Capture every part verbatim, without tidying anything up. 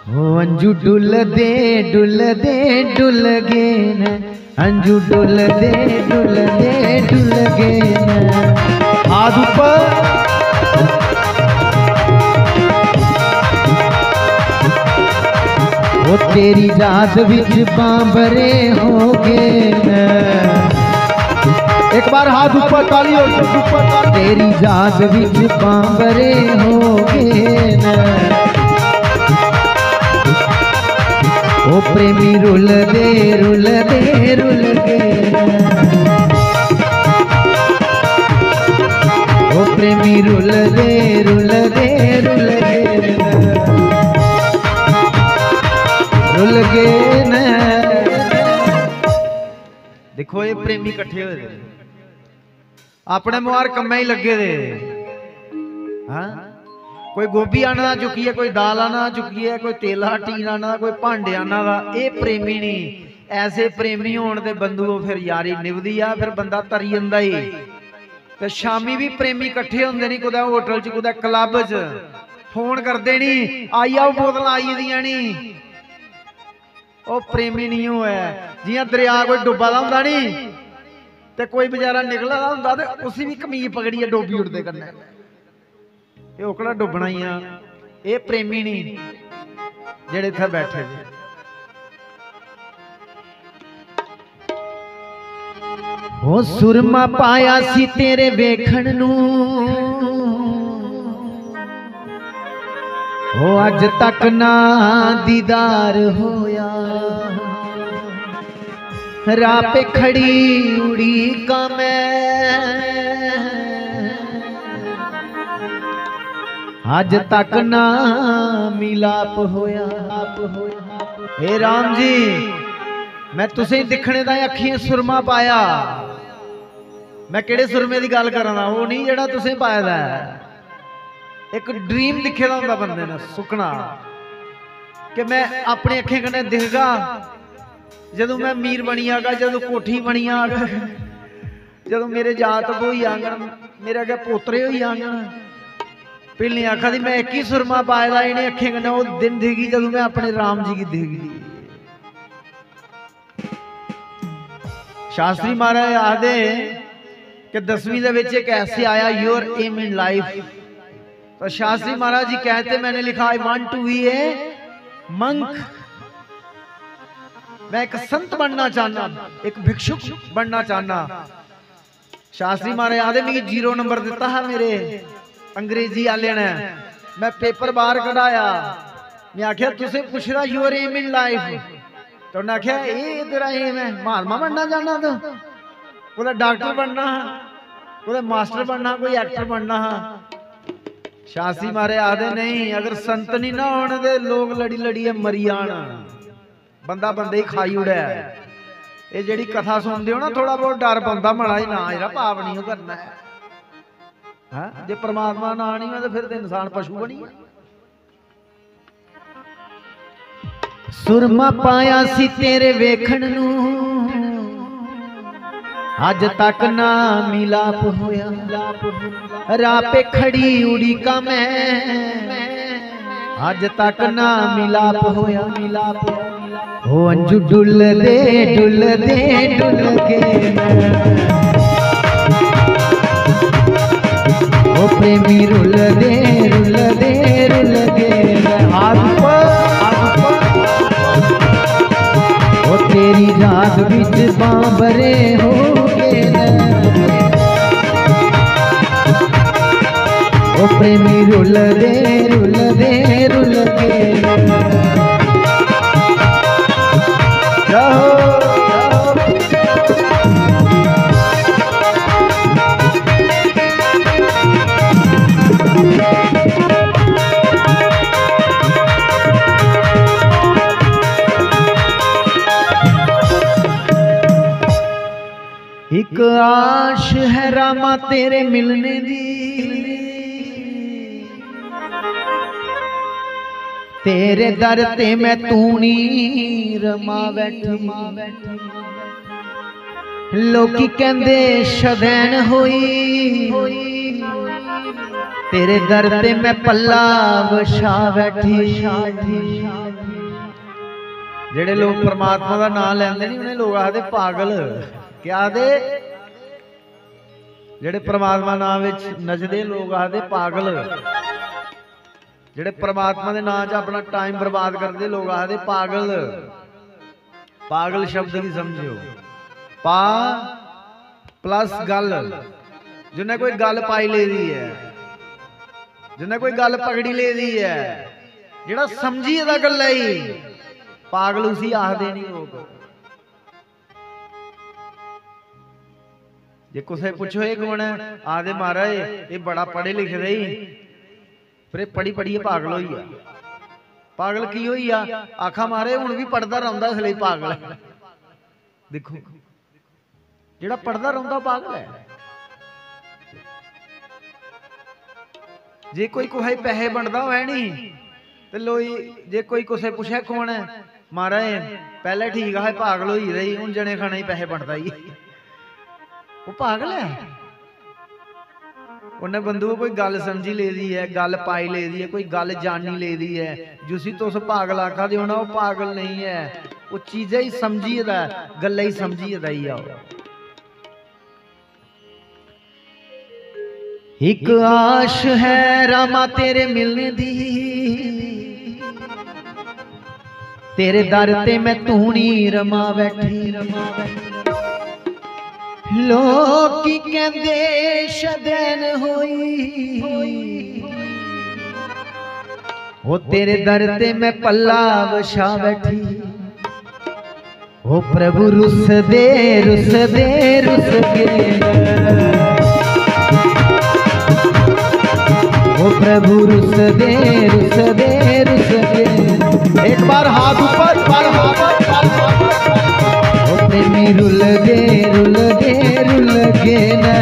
हो अंजू डुल दे डुल दे डुल गे न अंजू डुल दे डुल दे डुल गे न हाथ ऊपर वो तेरी याद विच बांबरे हो गए न एक बार हाथ ऊपर ताली हो ऊपर तेरी याद विच बांबरे हो गए न ओ प्रेमी रुल दे रुल दे रुल गए ओ प्रेमी रुल दे रुल दे रुल गए रुल गए न। देखो ये प्रेमी कट्ठे हुए अपने मुहार कम्मे ही लगे दे। हाँ कोई गोभी आना चुकी है, कोई दाल आना चुकी है, कोई तेला टीन आना, कोई भांडे आना का। ये प्रेमी नहीं, ऐसे प्रेमी होने दे बंधुओं फिर यारी निभदी आ, फिर बंदा तरी जांदा ही। ते शामी भी प्रेमी कट्ठे होंदे नहीं, कुदै होटल च कुदै क्लब च फोन करदे नहीं आई आओ बोतल आई दियां नहीं। ओ प्रेमी नहीं होया जियां दरिया कोई डुब्बा दा हुंदा नहीं ते कोई बेचारा निकला दा हुंदा ते उसी भी कमीज पकड़िए डोबी उड़दे कन्नै ये ओकड़ा डुबना ही आ। ये प्रेमी नहीं जेड़े इत्थे बैठे हो सुरमा पाया सी तेरे वेखण नू हो अज तक ना दीदार होया राह पे खड़ी उड़ी का मैं अज तक ना मिलाप होया। हे राम जी मैं तुसें दिखने दा अखियां सुरमा पाया। मैं केड़े सुरमे दी गल करां वो नहीं जेड़ा तुसें पाया दा एक ड्रीम दिखे दा हुंदा बंदे ने सुखना कि मैं अपने अखें कन्नै दिखगा जदों मैं मीर बनी आगा जदों कोठी बनी आगा जदों मेरे जात होई आंगन मेरे अगे पोतरे होई आंगन पहले आखा दी मैं एक ही सुरमा पाए दा इन्हें अखें कन्नै वो दिन दिखगी जदों मैं अपने राम जी की दिखगी। शास्त्री महाराज आदे कि दसवीं दे विच एक ऐसे आया योर एम इन लाइफ तो शास्त्री महाराज जी कहते मैंने लिखा I want to be a monk. मैं एक संत बनना चाहना एक भिक्षुक बनना चाहना। शास्त्री महाराज आदे मिगी जीरो नंबर दिता है मेरे अंग्रेजी आले ने। मैं पेपर बाहर कढ़ाया मैं आख्या तुसे पूछ रहा योर एम इन लाइफ तो उन्हें आख्या ये तेरा एम है महात्मा बनना चाहना तो कोई डॉक्टर बनना कोई मास्टर बनना कोई एक्टर बनना। शास्त्री मारे आदे नहीं अगर संत नहीं ना होने दे लोग लड़ी लड़िए मरी आना बंदा बंदे ही खाई उड़ा है। ये जेड़ी कथा सुनते हो ना थोड़ा बहुत डर पाता मड़ा ही ना जरा पाप नहीं करना है। हाँ जे परमात्मा ना नहीं है तो फिर तो इंसान पशु बनी। सुरमा पाया सी तेरे वेखण नू अज तक ना मिलाप होया राह पे खड़ी उड़ी का मैं अज तक ना मिलाप होया मिलाप हो अंजू डुल दे डुल दे डुल के ओ प्रेमी रुल दे रुल दे रुल के हाथ पर ओ तेरी याद विच बांबरे हो गए ओ प्रेमी रुल दे रुल दे रुल के जाओ एक आश है रामा तेरे मिलने दी तेरे दर ते मैं तूनी रमा बैठी लोकी कहंदे शदैन होई तेरे दर ते मैं पल्ला वछा बैठी। जेड़े लोग परमात्मा का नाम लेंदे नहीं उन्हें लोग आखदे पागल। क्या आखदे? जेड़े परमात्मा नाम विच नचदे लोग आखदे पागल। जेड़े परमात्मा के नाम च अपना टाइम बर्बाद करते लोग आखदे पागल। पागल शब्द की समझो। पा प्लस गल, जिन्हें कोई गल पाई ले दी है, जिन्हें कोई गल पकड़ी ले दी है, जेड़ा समझी दा गल है पागल उसी आखदे नहीं लोग। जे कुछ पूछो ये कौन है, आखदे महाराज ये बड़ा पढ़े लिखे दे, फिर पढ़ी पढ़िए पागल होई आ। पागल की होई आ? आखा मारे हुण भी पढ़दा रहिंदा इसलिए पागल है। देखो जेड़ा पढ़दा रहिंदा पागल है। जे कोई कुछ पैसे बनता होए नहीं तो लोई, जे कोई कुछ पूछे कौन है, महाराज पहले ठीक है पागल होई रही, हुण जने खाने ही पैसे बनता ही, वो पागल है। उन्हें बंधु कोई गल समझी ले दी है, गल पाई ले दी है, कोई गल जानी ले दी है, जिसी तो उस पागल आखा दे होना वो पागल नहीं है, वो चीजें ही समझिए दा, गल्लां ही समझिए दा ही आओ। एक आश है रामा तेरे मिलने दी, तेरे दर ते मैं तूनी रमा बैठी। रमा बैठी लोग की कहंदे शदैन होई, वो तेरे दर ते मैं पल्ला वछा बैठी। ओ प्रभु रुस दे रुस दे रुस दे, ओ प्रभु रुस दे रुस दे रुस दे। एक बार हाथ ऊपर, बार हाथ प्रेमी रुल गे रुल गे रुल गे ना।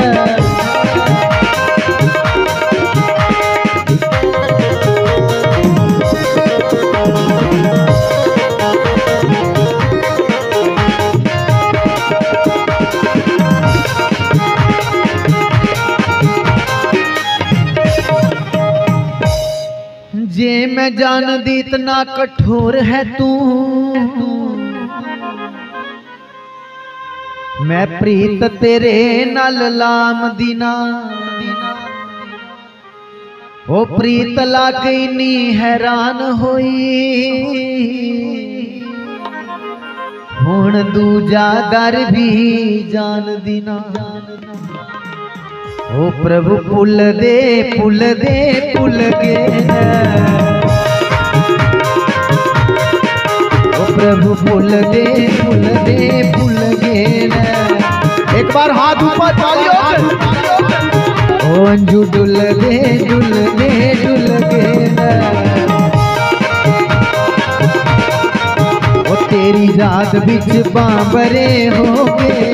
जे मैं जान दी इतना कठोर है तू, मैं प्रीत तेरे नाल लाम दीना। ओ प्रीत लाके इन्नी हैरान होई, हुण दूजा दर भी जान दीना। ओ प्रभु पुल दे पुल दे पुल गे, ओ प्रभु पुल दे पुल दे पुल गे। एक बार हाथ ऊपर तालियों। ओ अंजू डुल दे डुल दे डुल गे, ओ तेरी रात बिच बांबरे हो गए,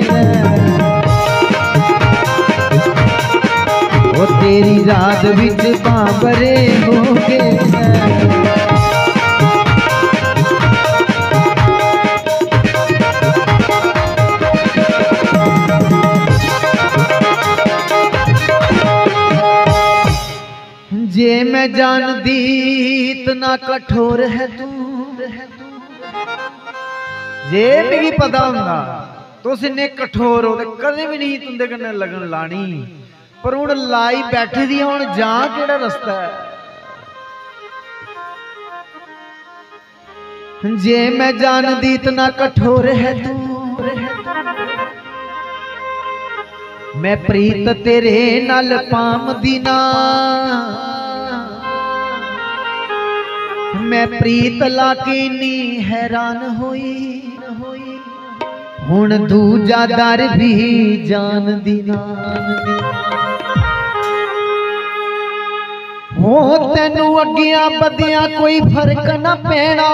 ओ तेरी रात बिच बांबरे हो गए। जे मैं जान दी इतना कठोर है तू, जे मिगी पता हुंदा तुस इन्ने कठोर हो कदे भी नहीं तुंदे कन्नै लगन लानी, पर हुण लाई बैठी दी हुण जा केड़ा रस्ता है। जे मैं जान दी इतना कठोर है तू, मैं प्रीत तेरे नाल पाम दीना। मैं प्रीत लाके नी हैरान होई, हुण दूजा दर भी जान दीना। हो तेनू अगिया बदिया कोई फर्क न पैना,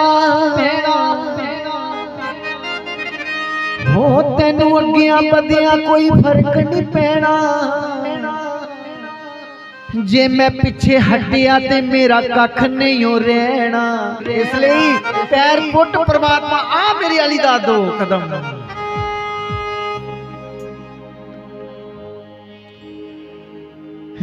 हो तेनू अगिया बदिया कोई फर्क नहीं पैना। जे मैं पिछे हटिया ते मेरा कख नहीं हो रहना, इसलिए पैर पुट परमात्मा आ मेरी अली दा दो कदम।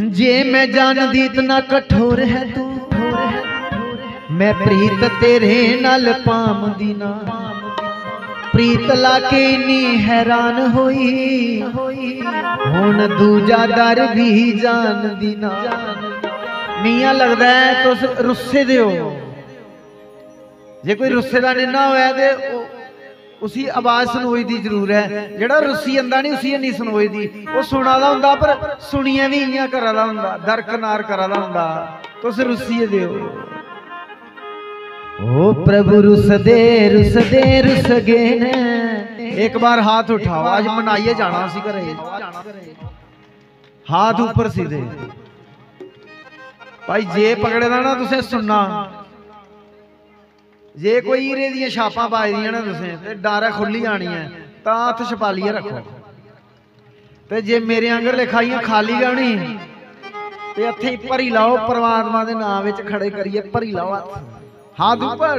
जे मैं जानदी इतना कठोर है तू, मैं प्रीत तेरे नाल पामदी ना। प्रीत लाके इन्नी हैरान होई, हुण दूजा दर भी जानदी ना। मियां लगदा है तुस रुस्से दे हो, जे कोई रुस्से दा निन्ना होया ते उसी आवाज सुनोई दी जरूर है। जेड़ा रुस्सी जंदा नहीं उसी नहीं सुनोई दी, वो सुना दा हुंदा पर सुनिया भी इयां करा दा हुंदा, दरकनार करा दा हुंदा। तुस रुस्सी दे हो। ओ प्रभु रुस दे रुस दे रुस गए ने। एक बार हाथ उठाओ, आज मनाइए जाना सी घरे। हाथ ऊपर सीधे भाई। जे पकड़े दा ना तुसें सुनना, जे कोई हीरे दी छापां पाई दियां ना तुसें ते डर खुली जानी है, तां हत्थ छपालिए रखो। ते जे मेरे आंगर लिखाइयां खाली जानी ते हत्थे भरी लाओ, परमात्मा दे नाम विच खड़े करिए भरी लाओ हत्थ, हाथ ऊपर।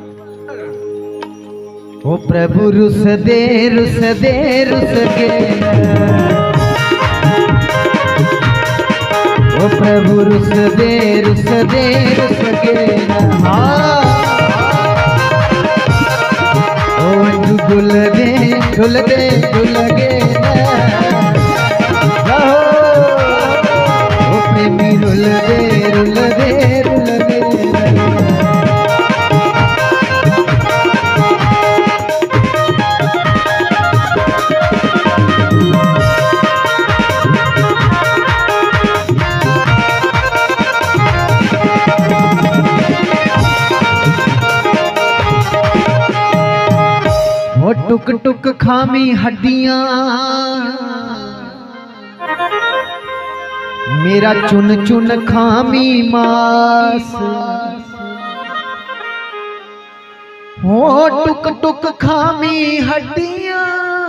ओ प्रभु रुस दे रुस दे रुस गए, ओ प्रभु रुस दे रुस दे रुस गए। हाँ ओ डुल दे डुल दे डुल गए, ओ प्रेमी रुल दे रुल दे रुल दे। टुक टुक खामी हड्डियां, मेरा चुन चुन खामी मास। हो टुक टुक खामी हड्डियां,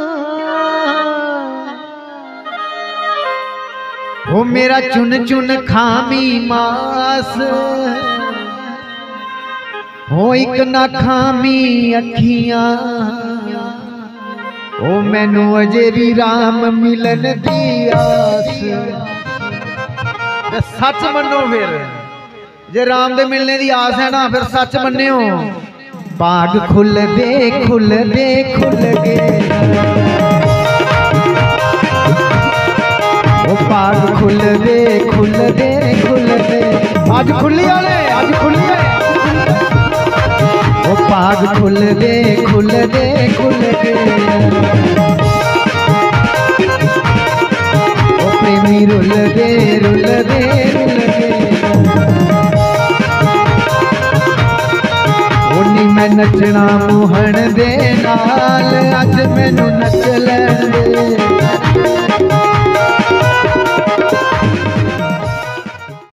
हो मेरा चुन चुन खामी मास। हो एक ना खामी अखियां, ओ मैनू अजे भी राम मिलन दी आस। सच मनो, फिर जे राम दे मिलने दी आस है ना फिर सच मन्यो। बाग खुल दे खुल दे खुल गए, ओ बाग खुल दे खुल दे खुल दे। आज खुली वाले आज खुली है, ओ बाग खुल दे खुल दे खुल दे। ओ प्रेमी रुल दे रुल दे रुल दे। ओनी मैं नचना मोहन दे नाल, अज मैनू नच लैण दे।